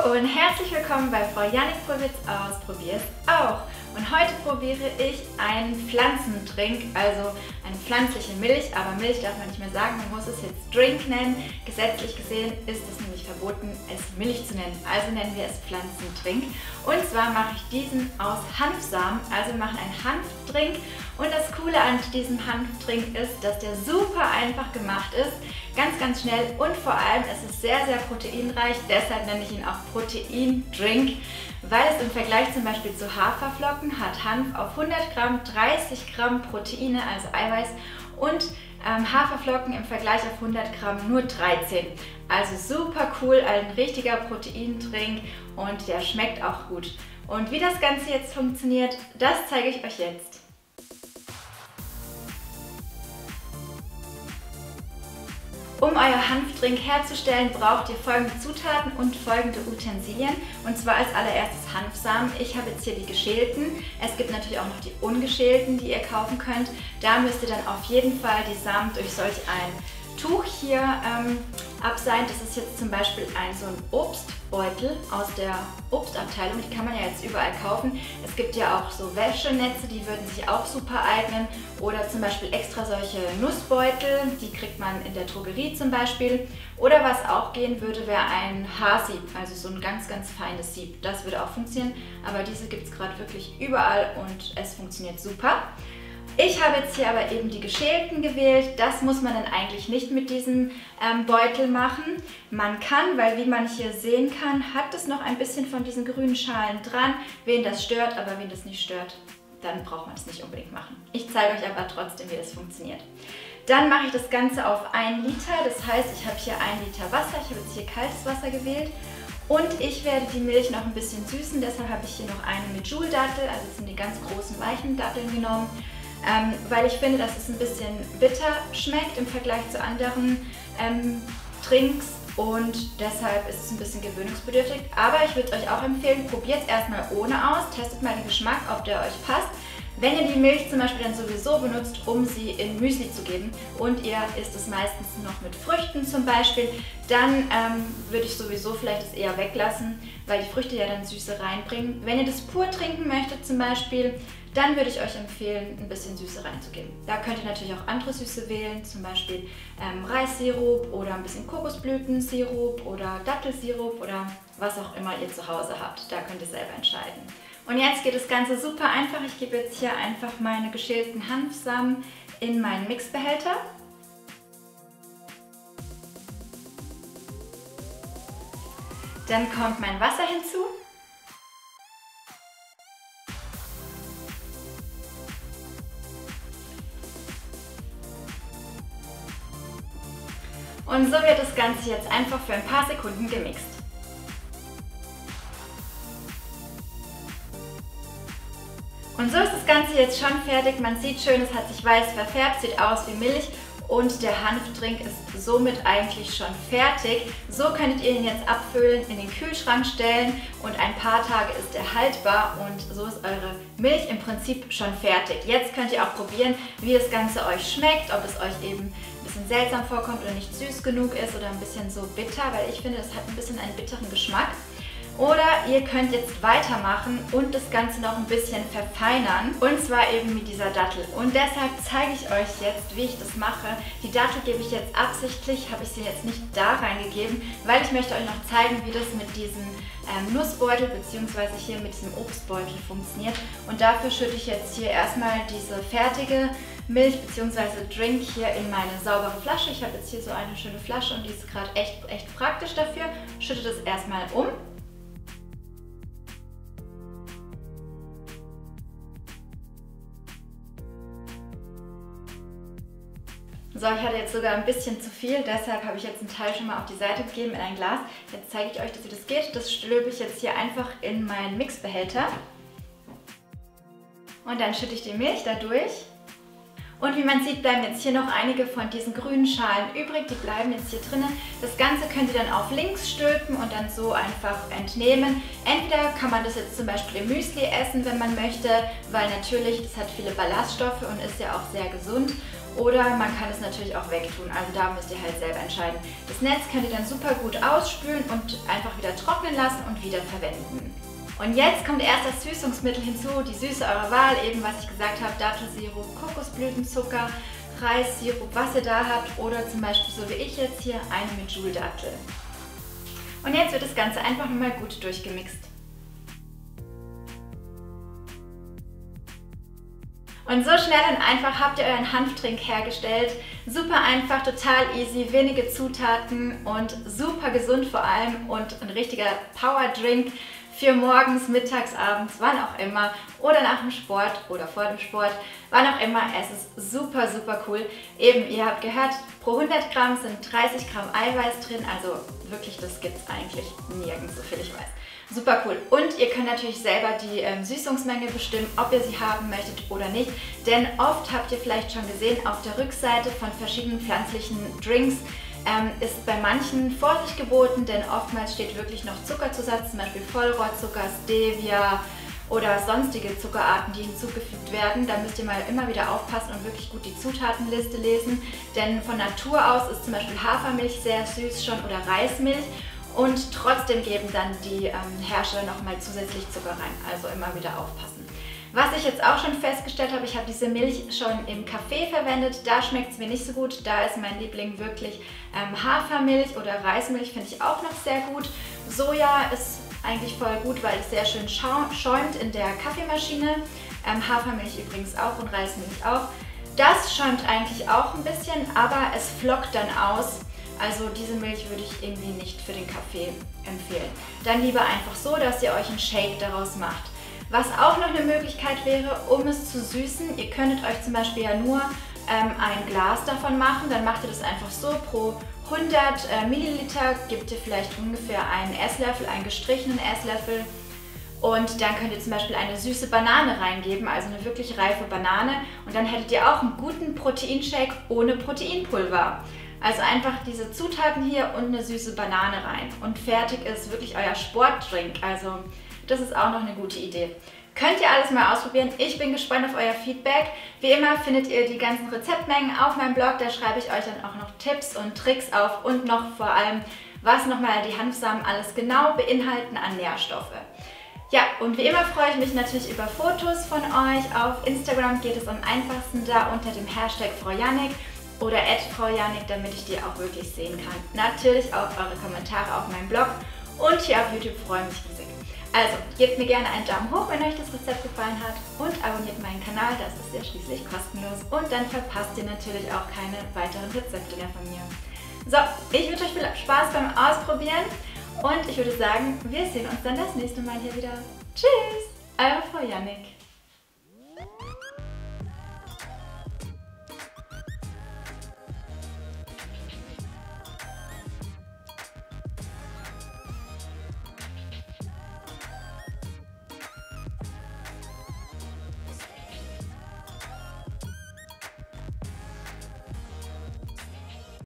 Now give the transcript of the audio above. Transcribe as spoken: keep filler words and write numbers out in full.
und herzlich willkommen bei Frau Jannik Probiert's aus, probier's auch. Und heute probiere ich einen Pflanzendrink, also eine pflanzliche Milch, aber Milch darf man nicht mehr sagen, man muss es jetzt Drink nennen. Gesetzlich gesehen ist es nämlich verboten, es Milch zu nennen, also nennen wir es Pflanzendrink. Und zwar mache ich diesen aus Hanfsamen, also wir machen einen Hanfdrink. Und das Coole an diesem Hanfdrink ist, dass der super einfach gemacht ist, ganz, ganz schnell und vor allem ist es sehr, sehr proteinreich, deshalb nenne ich ihn auch Proteindrink, weil es im Vergleich zum Beispiel zu Haferflocken hat Hanf auf hundert Gramm dreißig Gramm Proteine, also Eiweiß, und ähm, Haferflocken im Vergleich auf hundert Gramm nur dreizehn. Also super cool, ein richtiger Proteindrink und der schmeckt auch gut. Und wie das Ganze jetzt funktioniert, das zeige ich euch jetzt. Um euer Hanfdrink herzustellen, braucht ihr folgende Zutaten und folgende Utensilien. Und zwar als allererstes Hanfsamen. Ich habe jetzt hier die geschälten. Es gibt natürlich auch noch die ungeschälten, die ihr kaufen könnt. Da müsst ihr dann auf jeden Fall die Samen durch solch ein Tuch hier ähm, abseihen. Das ist jetzt zum Beispiel ein so ein Obstbeutel aus der Obstabteilung. Die kann man ja jetzt überall kaufen. Es gibt ja auch so Wäschenetze, die würden sich auch super eignen. Oder zum Beispiel extra solche Nussbeutel, die kriegt man in der Drogerie zum Beispiel. Oder was auch gehen würde, wäre ein Haarsieb, also so ein ganz, ganz feines Sieb. Das würde auch funktionieren, aber diese gibt es gerade wirklich überall und es funktioniert super. Ich habe jetzt hier aber eben die geschälten gewählt. Das muss man dann eigentlich nicht mit diesem ähm, Beutel machen. Man kann, weil wie man hier sehen kann, hat es noch ein bisschen von diesen grünen Schalen dran. Wen das stört, aber wen das nicht stört, dann braucht man es nicht unbedingt machen. Ich zeige euch aber trotzdem, wie das funktioniert. Dann mache ich das Ganze auf ein Liter. Das heißt, ich habe hier ein Liter Wasser. Ich habe jetzt hier kaltes Wasser gewählt. Und ich werde die Milch noch ein bisschen süßen. Deshalb habe ich hier noch eine mit Joule-Dattel. Also das sind die ganz großen, weichen Datteln genommen. Ähm, weil ich finde, dass es ein bisschen bitter schmeckt im Vergleich zu anderen ähm, Drinks und deshalb ist es ein bisschen gewöhnungsbedürftig. Aber ich würde euch auch empfehlen, probiert es erstmal ohne aus, testet mal den Geschmack, ob der euch passt. Wenn ihr die Milch zum Beispiel dann sowieso benutzt, um sie in Müsli zu geben und ihr isst es meistens noch mit Früchten zum Beispiel, dann ähm, würde ich sowieso vielleicht es eher weglassen, weil die Früchte ja dann Süße reinbringen. Wenn ihr das pur trinken möchtet zum Beispiel, dann würde ich euch empfehlen, ein bisschen Süße reinzugeben. Da könnt ihr natürlich auch andere Süße wählen, zum Beispiel ähm, Reissirup oder ein bisschen Kokosblütensirup oder Dattelsirup oder was auch immer ihr zu Hause habt. Da könnt ihr selber entscheiden. Und jetzt geht das Ganze super einfach. Ich gebe jetzt hier einfach meine geschälten Hanfsamen in meinen Mixbehälter. Dann kommt mein Wasser hinzu. Und so wird das Ganze jetzt einfach für ein paar Sekunden gemixt. Und so ist das Ganze jetzt schon fertig. Man sieht schön, es hat sich weiß verfärbt, sieht aus wie Milch und der Hanfdrink ist somit eigentlich schon fertig. So könntet ihr ihn jetzt abfüllen, in den Kühlschrank stellen und ein paar Tage ist er haltbar und so ist eure Milch im Prinzip schon fertig. Jetzt könnt ihr auch probieren, wie das Ganze euch schmeckt, ob es euch eben ein bisschen seltsam vorkommt oder nicht süß genug ist oder ein bisschen so bitter, weil ich finde, das hat ein bisschen einen bitteren Geschmack. Oder ihr könnt jetzt weitermachen und das Ganze noch ein bisschen verfeinern und zwar eben mit dieser Dattel. Und deshalb zeige ich euch jetzt, wie ich das mache. Die Dattel gebe ich jetzt absichtlich, habe ich sie jetzt nicht da reingegeben, weil ich möchte euch noch zeigen, wie das mit diesem ähm, Nussbeutel bzw. hier mit diesem Obstbeutel funktioniert. Und dafür schütte ich jetzt hier erstmal diese fertige Milch bzw. Drink hier in meine saubere Flasche. Ich habe jetzt hier so eine schöne Flasche und die ist gerade echt, echt praktisch dafür. Schütte das erstmal um. So, ich hatte jetzt sogar ein bisschen zu viel, deshalb habe ich jetzt einen Teil schon mal auf die Seite gegeben in ein Glas. Jetzt zeige ich euch, dass wie das geht. Das stülpe ich jetzt hier einfach in meinen Mixbehälter. Und dann schütte ich die Milch da durch. Und wie man sieht, bleiben jetzt hier noch einige von diesen grünen Schalen übrig. Die bleiben jetzt hier drinnen. Das Ganze könnt ihr dann auf links stülpen und dann so einfach entnehmen. Entweder kann man das jetzt zum Beispiel im Müsli essen, wenn man möchte, weil natürlich, das hat viele Ballaststoffe und ist ja auch sehr gesund. oder man kann es natürlich auch wegtun, also da müsst ihr halt selber entscheiden. Das Netz könnt ihr dann super gut ausspülen und einfach wieder trocknen lassen und wieder verwenden. Und jetzt kommt erst das Süßungsmittel hinzu, die Süße eurer Wahl, eben was ich gesagt habe, Dattelsirup, Kokosblütenzucker, Reissirup, was ihr da habt oder zum Beispiel so wie ich jetzt hier eine mit Joule-Dattel. Und jetzt wird das Ganze einfach nochmal gut durchgemixt. Und so schnell und einfach habt ihr euren Hanftrink hergestellt. Super einfach, total easy, wenige Zutaten und super gesund vor allem und ein richtiger Powerdrink für morgens, mittags, abends, wann auch immer oder nach dem Sport oder vor dem Sport, wann auch immer. Es ist super, super cool. Eben, ihr habt gehört, pro hundert Gramm sind dreißig Gramm Eiweiß drin, also wirklich, das gibt es eigentlich nirgends, so viel ich weiß. Super cool. Und ihr könnt natürlich selber die ähm, Süßungsmenge bestimmen, ob ihr sie haben möchtet oder nicht. Denn oft habt ihr vielleicht schon gesehen, auf der Rückseite von verschiedenen pflanzlichen Drinks ähm, ist bei manchen Vorsicht geboten, denn oftmals steht wirklich noch Zuckerzusatz, zum Beispiel Vollrohrzucker, Stevia oder sonstige Zuckerarten, die hinzugefügt werden. Da müsst ihr mal immer wieder aufpassen und wirklich gut die Zutatenliste lesen. Denn von Natur aus ist zum Beispiel Hafermilch sehr süß schon oder Reismilch. Und trotzdem geben dann die ähm, Hersteller nochmal zusätzlich Zucker rein, also immer wieder aufpassen. Was ich jetzt auch schon festgestellt habe, ich habe diese Milch schon im Kaffee verwendet, da schmeckt es mir nicht so gut, da ist mein Liebling wirklich ähm, Hafermilch oder Reismilch, finde ich auch noch sehr gut. Soja ist eigentlich voll gut, weil es sehr schön schäumt in der Kaffeemaschine, ähm, Hafermilch übrigens auch und Reismilch auch. Das schäumt eigentlich auch ein bisschen, aber es flockt dann aus. Also diese Milch würde ich irgendwie nicht für den Kaffee empfehlen. Dann lieber einfach so, dass ihr euch einen Shake daraus macht. Was auch noch eine Möglichkeit wäre, um es zu süßen, ihr könntet euch zum Beispiel ja nur ähm, ein Glas davon machen, dann macht ihr das einfach so, pro hundert äh, Milliliter gebt ihr vielleicht ungefähr einen Esslöffel, einen gestrichenen Esslöffel. Und dann könnt ihr zum Beispiel eine süße Banane reingeben, also eine wirklich reife Banane. Und dann hättet ihr auch einen guten Proteinshake ohne Proteinpulver. Also einfach diese Zutaten hier und eine süße Banane rein. Und fertig ist wirklich euer Sportdrink. Also das ist auch noch eine gute Idee. Könnt ihr alles mal ausprobieren. Ich bin gespannt auf euer Feedback. Wie immer findet ihr die ganzen Rezeptmengen auf meinem Blog. Da schreibe ich euch dann auch noch Tipps und Tricks auf und noch vor allem, was nochmal die Hanfsamen alles genau beinhalten an Nährstoffe. Ja, und wie immer freue ich mich natürlich über Fotos von euch. Auf Instagram geht es am einfachsten da unter dem Hashtag Frau Jannik oder at Frau Jannik, damit ich die auch wirklich sehen kann. Natürlich auch eure Kommentare auf meinem Blog und hier auf YouTube freue ich mich riesig. Also, gebt mir gerne einen Daumen hoch, wenn euch das Rezept gefallen hat und abonniert meinen Kanal, das ist ja schließlich kostenlos. Und dann verpasst ihr natürlich auch keine weiteren Rezepte mehr von mir. So, ich wünsche euch viel Spaß beim Ausprobieren und ich würde sagen, wir sehen uns dann das nächste Mal hier wieder. Tschüss, eure Frau Jannik.